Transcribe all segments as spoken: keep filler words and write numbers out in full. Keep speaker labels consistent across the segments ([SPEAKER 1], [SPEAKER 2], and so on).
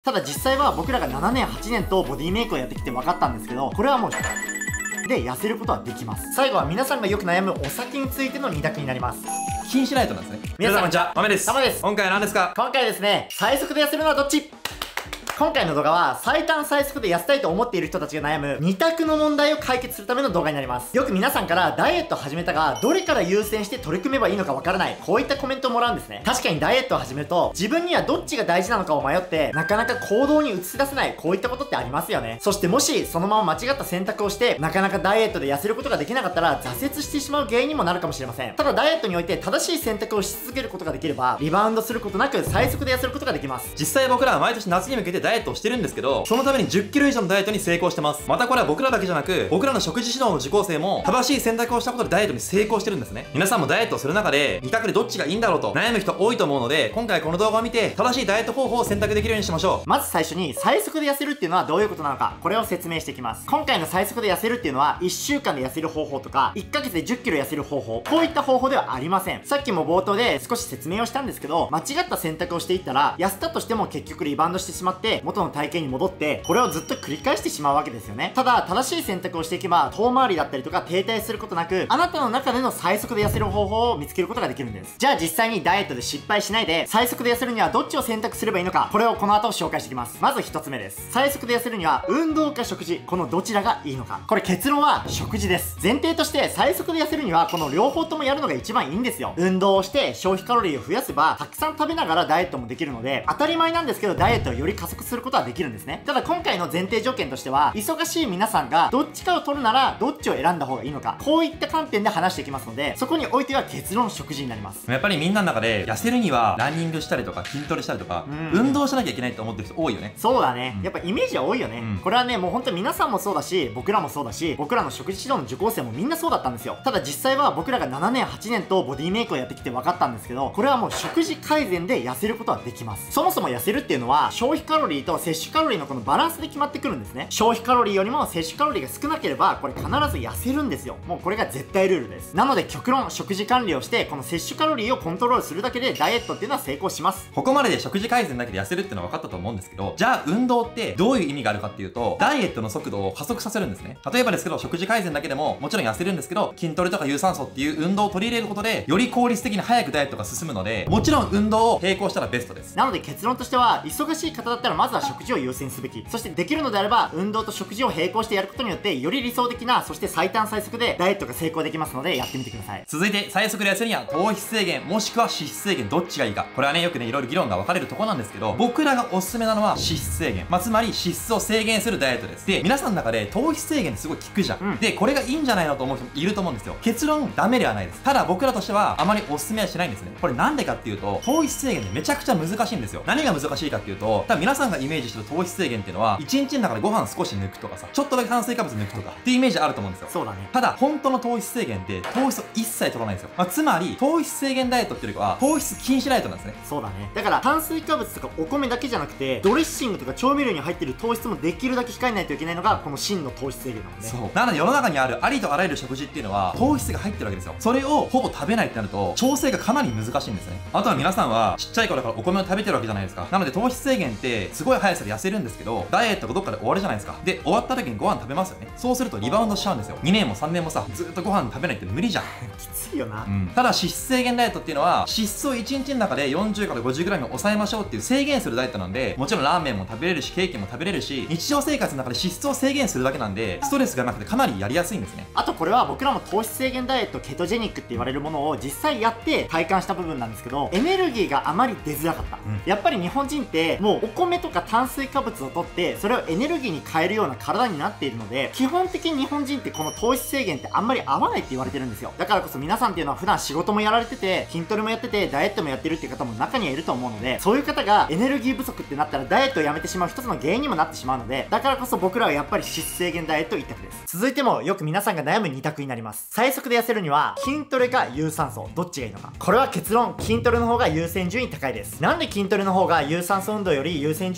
[SPEAKER 1] ただ実際は僕らがななねんはちねんとボディメイクをやってきて分かったんですけど、これはもうで痩せることはできます。最後は皆さんがよく択むお酒についてのに択になります。
[SPEAKER 2] 禁止ライトなんですね。
[SPEAKER 1] 皆さん
[SPEAKER 2] こんにちは、豆です。
[SPEAKER 1] 豆です。
[SPEAKER 2] 今回は何ですか？
[SPEAKER 1] 今回ですね、最速で痩せるのはどっち？今回の動画は最短最速で痩せたいと思っている人たちが悩むに択の問題を解決するための動画になります。よく皆さんからダイエットを始めたがどれから優先して取り組めばいいのかわからない、こういったコメントをもらうんですね。確かにダイエットを始めると自分にはどっちが大事なのかを迷ってなかなか行動に移し出せない、こういったことってありますよね。そしてもしそのまま間違った選択をしてなかなかダイエットで痩せることができなかったら挫折してしまう原因にもなるかもしれません。ただダイエットにおいて正しい選択をし続けることができればリバウンドすることなく最速で痩せることができます。
[SPEAKER 2] 実際僕らは毎年夏に向けてダイエットをしてるんですけど、そのためにじゅっキロ以上のダイエットに成功してます。またこれは僕らだけじゃなく、僕らの食事指導の受講生も正しい選択をしたことでダイエットに成功してるんですね。皆さんもダイエットをする中でに択でどっちがいいんだろうと悩む人多いと思うので、今回この動画を見て正しいダイエット方法を選択できるようにしましょう。
[SPEAKER 1] まず最初に最速で痩せるっていうのはどういうことなのか、これを説明していきます。今回の最速で痩せるっていうのはいっしゅうかんで痩せる方法とかいっかげつでじゅっキロ痩せる方法、こういった方法ではありません。さっきも冒頭で少し説明をしたんですけど、間違った選択をしていったら痩せたとしても結局リバウンドしてしまって元の体型に戻って、これをずっと繰り返してしまうわけですよね。ただ正しい選択をしていけば遠回りだったりとか停滞することなく、あなたの中での最速で痩せる方法を見つけることができるんです。じゃあ実際にダイエットで失敗しないで最速で痩せるにはどっちを選択すればいいのか、これをこの後紹介していきます。まずひとつめです。最速で痩せるには運動か食事、このどちらがいいのか。これ結論は食事です。前提として最速で痩せるにはこの両方ともやるのが一番いいんですよ。運動をして消費カロリーを増やせばたくさん食べながらダイエットもできるので、当たり前なんですけどダイエットをより加速することはできるんですね。ただ今回の前提条件としては、忙しい皆さんがどっちかを取るならどっちを選んだ方がいいのか、こういった観点で話していきますので、そこにおいては結論食事になります。
[SPEAKER 2] やっぱりみんなの中で痩せるにはランニングしたりとか筋トレしたりとか、うん、運動しなきゃいけないって思ってる人多いよね。
[SPEAKER 1] そうだね、うん、やっぱイメージは多いよね、うん、これはねもう本当に皆さんもそうだし僕らもそうだし、僕らの食事指導の受講生もみんなそうだったんですよ。ただ実際は僕らがななねんはちねんとボディメイクをやってきて分かったんですけど、これはもう食事改善で痩せることはできます。そもそも痩せるっていうのは消費カロリーと摂取カロリーのこのバランスで決まってくるんですね。消費カロリーよりも摂取カロリーが少なければこれ必ず痩せるんですよ。もうこれが絶対ルールです。なので極論食事管理をしてこの摂取カロリーをコントロールするだけでダイエットっていうのは成功します。
[SPEAKER 2] ここまでで食事改善だけで痩せるっていうのは分かったと思うんですけど、じゃあ運動ってどういう意味があるかっていうと、ダイエットの速度を加速させるんですね。例えばですけど食事改善だけでももちろん痩せるんですけど、筋トレとか有酸素っていう運動を取り入れることでより効率的に早くダイエットが進むので、もちろん運動を並行したらベストです。
[SPEAKER 1] なので結論としては、忙しい方だったらまずは食事を優先すべき、そしてできるのであれば運動と食事を並行してやることによってより理想的な、そして最短最速でダイエットが成功できますのでやってみてください。
[SPEAKER 2] 続いて最速で痩せるには糖質制限もしくは脂質制限、どっちがいいか。これはねよくねいろいろ議論が分かれるところなんですけど、僕らがおすすめなのは脂質制限、まあ、つまり脂質を制限するダイエットです。で皆さんの中で糖質制限ってすごい効くじゃん、うん、でこれがいいんじゃないのと思う人もいると思うんですよ。結論ダメではないです。ただ僕らとしてはあまりおすすめはしないんですね。これなんでかっていうと、糖質制限ってめちゃくちゃ難しいんですよ。何が難しいかっていうと、多分皆さんがイメージしてる糖質制限っていうのはいちにちの中でご飯少し抜くとかさ、ちょっとだけ炭水化物抜くとかっていうイメージあると思うんですよ。
[SPEAKER 1] そうだね。
[SPEAKER 2] ただ本当の糖質制限って糖質を一切取らないんですよ。まあ、つまり糖質制限ダイエットっていうよりかは糖質禁止ダイエットなんですね。
[SPEAKER 1] そうだね。だから炭水化物とかお米だけじゃなくてドレッシングとか調味料に入ってる糖質もできるだけ控えないといけないのがこの真の糖質制限なので、
[SPEAKER 2] そうなので世の中にあるありとあらゆる食事っていうのは糖質が入ってるわけですよ。それをほぼ食べないってなると調整がかなり難しいんですね。あとは皆さんはちっちゃい頃からお米を食べてるわけじゃないですか。なので糖質制限ってすごい速さで痩せるんですけど、ダイエットがどっかで終わるじゃないですか。で終わった時にご飯食べますよね。そうするとリバウンドしちゃうんですよ。にねんもさんねんもさずっとご飯食べないって無理じゃん
[SPEAKER 1] きついよな、
[SPEAKER 2] うん、ただ脂質制限ダイエットっていうのは脂質をいちにちの中でよんじゅうからごじゅうグラムに抑えましょうっていう制限するダイエットなんで、もちろんラーメンも食べれるしケーキも食べれるし、日常生活の中で脂質を制限するだけなんでストレスがなくてかなりやりやすいんですね。
[SPEAKER 1] あとこれは僕らも糖質制限ダイエットケトジェニックって言われるものを実際やって体感した部分なんですけど、エネルギーがあまり出づらかった、うん、やっぱり日本人ってもうお米とか炭水化物を取ってそれをエネルギーに変えるような体になっているので、基本的に日本人ってこの糖質制限ってあんまり合わないって言われてるんですよ。だからこそ皆さんっていうのは普段仕事もやられてて筋トレもやっててダイエットもやってるっていう方も中にはいると思うので、そういう方がエネルギー不足ってなったらダイエットをやめてしまう一つの原因にもなってしまうので、だからこそ僕らはやっぱり脂質制限ダイエット一択です。続いてもよく皆さんが悩むに択になります。最速で痩せるには筋トレか有酸素どっちがいいのか。これは結論筋トレの方が優先順位高いです。なんで筋トレの方が有酸素運動より優先順位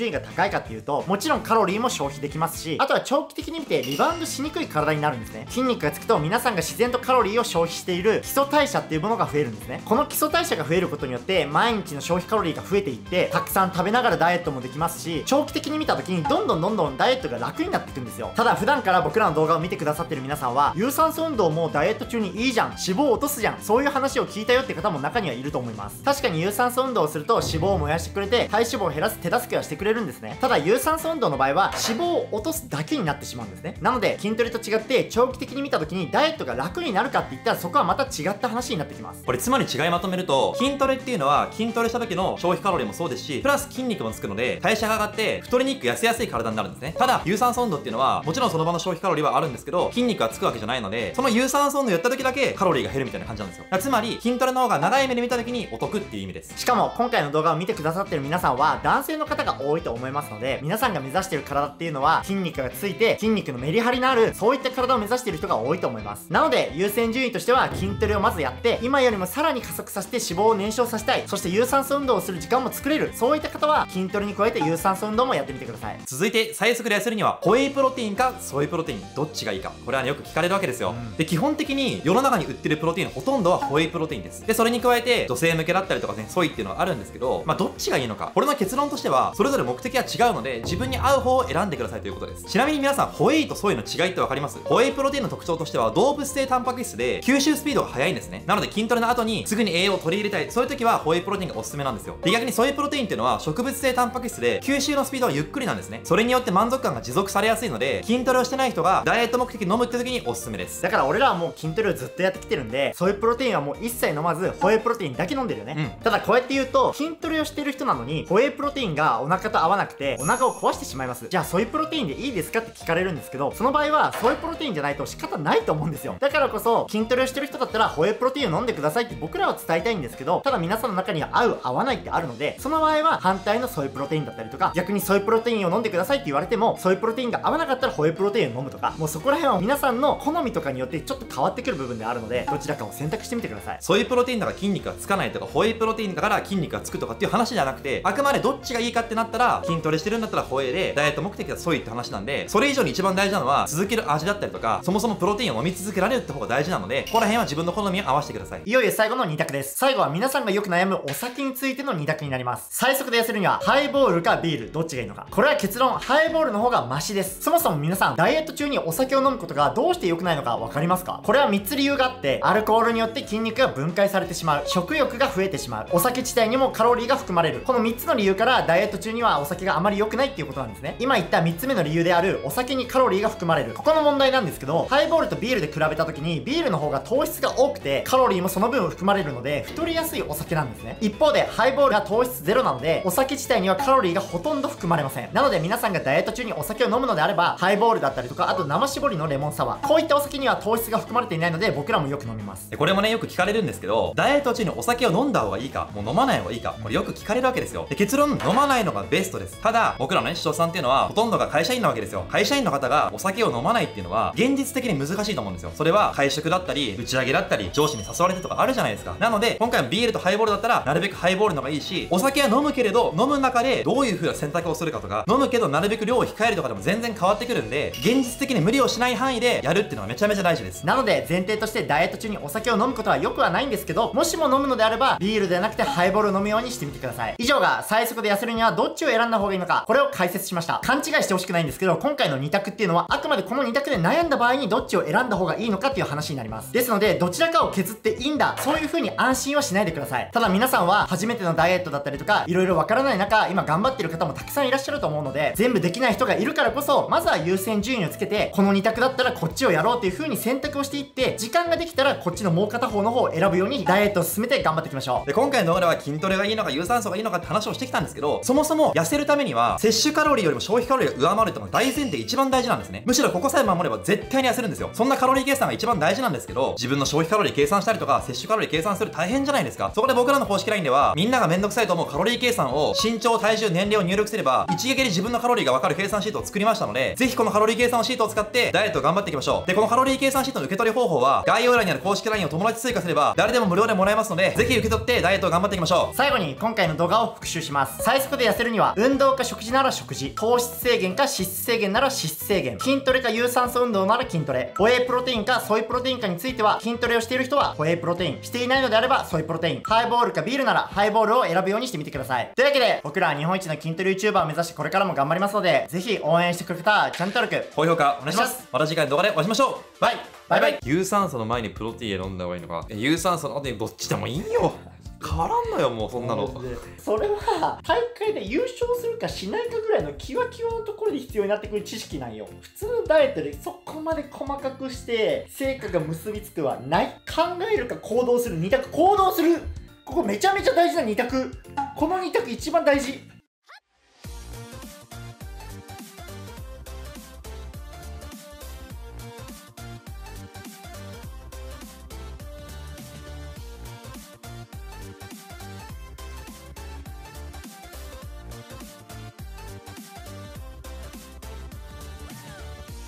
[SPEAKER 1] 順位が高いかっていうと、もちろんカロリーも消費できますし、あとは長期的に見てリバウンドしにくい体になるんですね。筋肉がつくと皆さんが自然とカロリーを消費している基礎代謝っていうものが増えるんですね。この基礎代謝が増えることによって毎日の消費カロリーが増えていって、たくさん食べながらダイエットもできますし、長期的に見た時にどんどんどんどんダイエットが楽になっていくんですよ。ただ普段から僕らの動画を見てくださってる皆さんは、有酸素運動もダイエット中にいいじゃん、脂肪を落とすじゃん、そういう話を聞いたよって方も中にはいると思います。確かに有酸素運動をすると脂肪を燃やしてくれて体脂肪を減らす手助けはしてくれるんですね。ただ有酸素運動の場合は脂肪を落とすだけになってしまうんですね。なので筋トレと違って長期的に見た時にダイエットが楽になるかって言ったら、そこはまた違った話になってきます。
[SPEAKER 2] これつまり違いまとめると、筋トレっていうのは筋トレした時の消費カロリーもそうですし、プラス筋肉もつくので代謝が上がって太りにくく痩せやすい体になるんですね。ただ有酸素運動っていうのはもちろんその場の消費カロリーはあるんですけど、筋肉がつくわけじゃないので、その有酸素運動やった時だけカロリーが減るみたいな感じなんですよ。つまり筋トレの方が長い目で見た時にお得っていう意味です。
[SPEAKER 1] しかも今回の動画を見てくださってる皆さんは男性の方が多いと思いますので、皆さんが目指している体っていうのは筋肉がついて筋肉のメリハリのある、そういった体を目指している人が多いと思います。なので優先順位としては筋トレをまずやって、今よりもさらに加速させて脂肪を燃焼させたい、そして有酸素運動をする時間も作れる、そういった方は筋トレに加えて有酸素運動もやってみてください。
[SPEAKER 2] 続いて最速で痩せるにはホエイプロテインかソイプロテインどっちがいいか、これはねよく聞かれるわけですよ、うん、で基本的に世の中に売ってるプロテインほとんどはホエイプロテインです。でそれに加えて女性向けだったりとかね、ソイっていうのはあるんですけど、まあどっちがいいのか、これの結論としてはそれぞれ目的は違うので自分に合う方を選んでくださいということです。ちなみに皆さんホエイとソイの違いって分かります？ホエイプロテインの特徴としては動物性タンパク質で吸収スピードが速いんですね。なので筋トレの後にすぐに栄養を取り入れたい、そういう時はホエイプロテインがおすすめなんですよ。で逆にソイプロテインっていうのは植物性タンパク質で吸収のスピードはゆっくりなんですね。それによって満足感が持続されやすいので、筋トレをしてない人がダイエット目的飲むって時におすすめです。
[SPEAKER 1] だから俺らはもう筋トレをずっとやってきてるんで、ソイプロテインはもう一切飲まずホエイプロテインだけ飲んでるよね、うん、ただこうやって言うと筋トレをしてる人なのにホエイプロテインがお腹と合わなくてお腹を壊してしまいます。じゃあソイプロテインでいいですかって聞かれるんですけど、その場合はソイプロテインじゃないと仕方ないと思うんですよ。だからこそ筋トレをしてる人だったらホエイプロテインを飲んでくださいって僕らは伝えたいんですけど、ただ皆さんの中には合う合わないってあるので、その場合は反対のソイプロテインだったりとか、逆にソイプロテインを飲んでくださいって言われてもソイプロテインが合わなかったらホエイプロテインを飲むとか、もうそこら辺は皆さんの好みとかによってちょっと変わってくる部分であるので、どちらかを選択してみてください。
[SPEAKER 2] ソイプロテインだから筋肉がつかないとか、ホエイプロテインだから筋肉がつくとかっていう話じゃなくて、あくまでどっちがいいかってなったら筋トレしてるんだったらホエイで、ダイエット目的はソイって話なんで、それ以上に一番大事なのは続ける味だったりとか、そもそもプロテインを飲み続けられるって方が大事なので、ここら辺は自分の好みを合わせてください。
[SPEAKER 1] いよいよ最後のに択です。最後は皆さんがよく悩むお酒についてのに択になります。最速で痩せるにはハイボールかビールどっちがいいのか。これは結論、ハイボールの方がマシです。そもそも皆さんダイエット中にお酒を飲むことがどうして良くないのか分かりますか？これはみっつ理由があって、アルコールによって筋肉が分解されてしまう、食欲が増えてしまう、お酒自体にもカロリーが含まれる、このみっつの理由からダイエット中にはお酒があまり良くないっていうことなんですね。今言ったみっつめの理由であるお酒にカロリーが含まれる、ここの問題なんですけど、ハイボールとビールで比べた時にビールの方が糖質が多くてカロリーもその分含まれるので太りやすいお酒なんですね。一方でハイボールは糖質ゼロなのでお酒自体にはカロリーがほとんど含まれません。なので皆さんがダイエット中にお酒を飲むのであれば、ハイボールだったりとか、あと生搾りのレモンサワー、こういったお酒には糖質が含まれていないので僕らもよく飲みます。
[SPEAKER 2] でこれもねよく聞かれるんですけど、ダイエット中にお酒を飲んだ方がいいか、もう飲まない方がいいか、これよく聞かれるわけですよ。で結論、飲まないのがベストです。ただ僕らのね師匠さんっていうのはほとんどが会社員なわけですよ。会社員の方がお酒を飲まないっていうのは現実的に難しいと思うんですよ。それは会食だったり打ち上げだったり上司に誘われてとかあるじゃないですか。なので今回もビールとハイボールだったらなるべくハイボールの方がいいし、お酒は飲むけれど飲む中でどういう風な選択をするかとか、飲むけどなるべく量を控えるとかでも全然変わってくるんで、現実的に無理をしない範囲でやるっていうのがめちゃめちゃ大事です。
[SPEAKER 1] なので前提としてダイエット中にお酒を飲むことはよくはないんですけど、もしも飲むのであればビールではなくてハイボールを飲むようにしてみてください。以上が最速で痩せるにはどっちを選んだ方がいいのか、これを解説しました。勘違いしてほしくないんですけど、今回のに択っていうのはあくまでこのに択で悩んだ場合にどっちを選んだ方がいいのかっていう話になります。ですのでどちらかを削っていいんだ、そういう風に安心はしないでください。ただ皆さんは初めてのダイエットだったりとかいろいろわからない中今頑張ってる方もたくさんいらっしゃると思うので、全部できない人がいるからこそまずは優先順位をつけて、このに択だったらこっちをやろうっていう風に選択をしていって、時間ができたらこっちのもう片方の方を選ぶようにダイエットを進めて頑張っていきましょう。
[SPEAKER 2] で今回の動画では筋トレがいいのか有酸素がいいのかって話をしてきたんですけど、そもそも痩せるためには摂取カロリーよりも消費カロリーが上回るっていうのが大前提一番大事なんですね。むしろここさえ守れば絶対に痩せるんですよ。そんなカロリー計算が一番大事なんですけど、自分の消費カロリー計算したりとか摂取カロリー計算する大変じゃないですか。そこで僕らの公式 ライン ではみんながめんどくさいと思うカロリー計算を身長、体重、年齢を入力すれば一撃で自分のカロリーが分かる計算シートを作りましたので、ぜひこのカロリー計算シートを使ってダイエットを頑張っていきましょう。でこのカロリー計算シートの受け取り方法は概要欄にある公式 ライン を友達追加すれば誰でも無料でもらえますので、ぜひ受け取ってダイエットを頑張っていきましょう。
[SPEAKER 1] 最後に今回の動画を復習します。最速で痩せるにはは、運動か食事なら食事、糖質制限か脂質制限なら脂質制限、筋トレか有酸素運動なら筋トレ、ホエイプロテインかソイプロテインかについては、筋トレをしている人はホエイプロテイン、していないのであればソイプロテイン、ハイボールかビールならハイボールを選ぶようにしてみてください。というわけで、僕らは日本一の筋トレ YouTuber を目指してこれからも頑張りますので、ぜひ応援してくれる方はチャンネル登録、
[SPEAKER 2] 高評価お願いします。また次回の動画でお会いしましょう。バイバイバイ。
[SPEAKER 3] 有酸素の前にプロテイン飲んだ方がいいのか、有酸素の後にどっちでもいいよ。変わらんのよ、もうそんなの。
[SPEAKER 1] それは大会で優勝するかしないかぐらいのキワキワのところで必要になってくる知識なんよ。普通のダイエットでそこまで細かくして成果が結びつくはない。考えるか行動する、二択。行動する、ここめちゃめちゃ大事な二択。この二択一番大事。